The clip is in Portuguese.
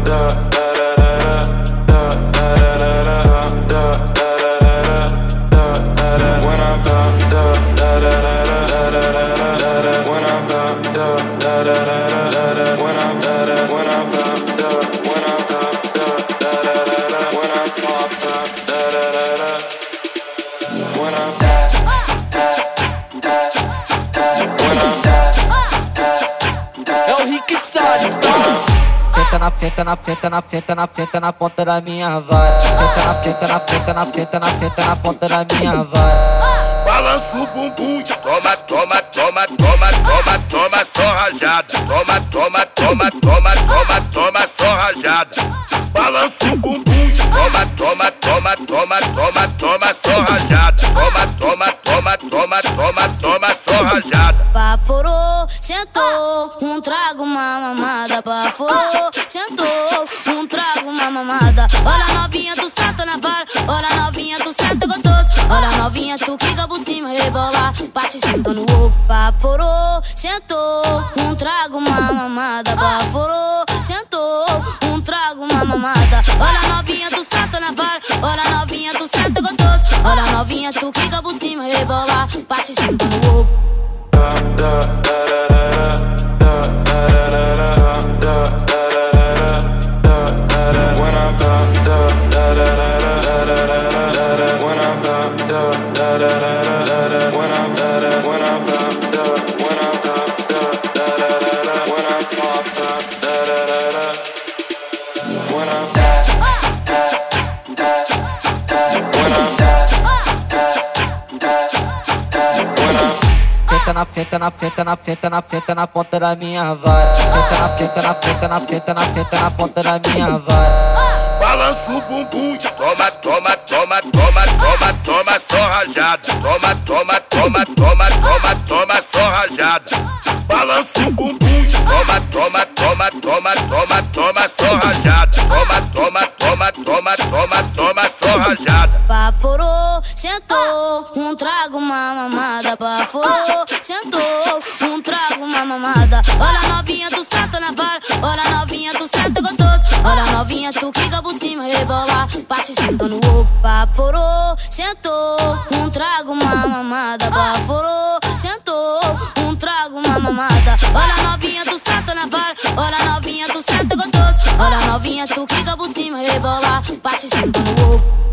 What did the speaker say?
Senta na ponta da minha vara. Senta na ponta da minha vara. Balança o bumbum, toma, só rajada. Toma, só rajada. Balança o bumbum, toma, só rajada. Toma, só rajada. Baforou, sentou, trago uma mamada. Baforou, sentou, trago uma mamada. Olha novinha, tu senta na vara. Olha novinha, tu senta gostoso. Olha novinha, tu quica por cima, rebola, bate, senta no ovo. Baforou, sentou, trago uma mamada. Baforou, sentou, trago uma mamada. Olha novinha, tu senta na vara. Olha novinha, tu senta gostoso. Olha novinha, tu quica por cima, rebola, bate, senta no ovo. Senta na ponta da minha vara. Senta na ponta da minha vara. Balança o bumbum, toma, só rajada. Toma, só rajada. Balança o bumbum, toma, só rajada. Toma, só rajada. Baforou, sentou, trago uma mamada. Baforou, sentou, trago uma mamada. Olha novinha, tu senta na vara. Olha novinha, tu senta gostoso. Olha novinha, tu quica por cima, rebola, bate, senta no ovo. Baforou, sentou, trago uma mamada. Baforou, sentou, trago uma mamada. Olha novinha, tu senta na vara. Olha novinha, tu senta gostoso. Olha novinha, tu quica por cima, rebola, bate, senta no ovo.